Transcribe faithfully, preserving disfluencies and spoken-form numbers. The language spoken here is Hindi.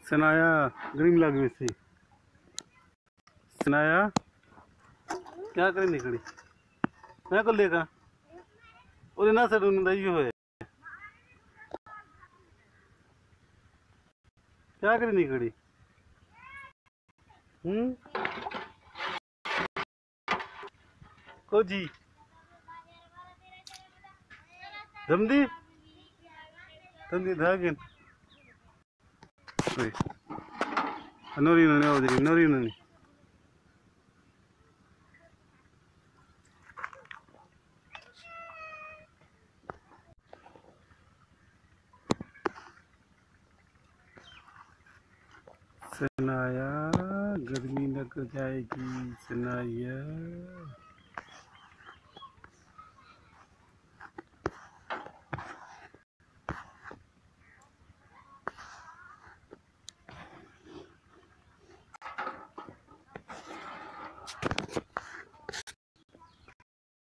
सनाया गर्मी लग गई थी। सनाया क्या करी निकली मैं को लेगा और ना से है क्या करी निकली हम्म को जी धमदी धमदी धागिन नोरी ननी होदी नोरी ननी सनाया गर्मी लग जाएगी सनाया।